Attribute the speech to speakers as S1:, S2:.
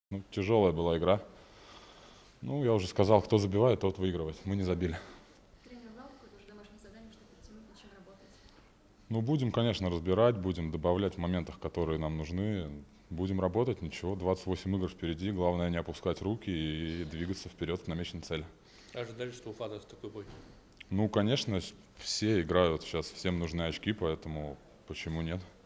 S1: Ну, тяжелая была игра. Ну, я уже сказал, кто забивает, тот выигрывает. Мы не забили.
S2: Тренер дал какое-то уже домашнее задание, чтобы подтянуть, над чем работать?
S1: Ну, будем, конечно, разбирать, будем добавлять в моментах, которые нам нужны. Будем работать, ничего, 28 игр впереди. Главное не опускать руки и двигаться вперед к намеченной цели.
S3: Ожидали, что Уфа даст такой бой?
S1: Ну, конечно, все играют сейчас, всем нужны очки, поэтому почему нет?